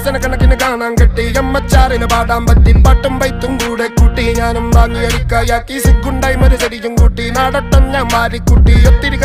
ദിവസന കണക്കിന് കാണാൻ കിട്ടി അമ്മച്ചാറിന് പാടാൻ പറ്റി പാട്ടും വൈത്തും കൂടെ കൂട്ടി ഞാനും വാങ്ങി അരിക്കായാക്കി സിഗുണ്ടായി ഒരു ചെടിയും കൂട്ടി നാടട്ടം ഞാൻ മാറിക്കുട്ടി ഒത്തിരി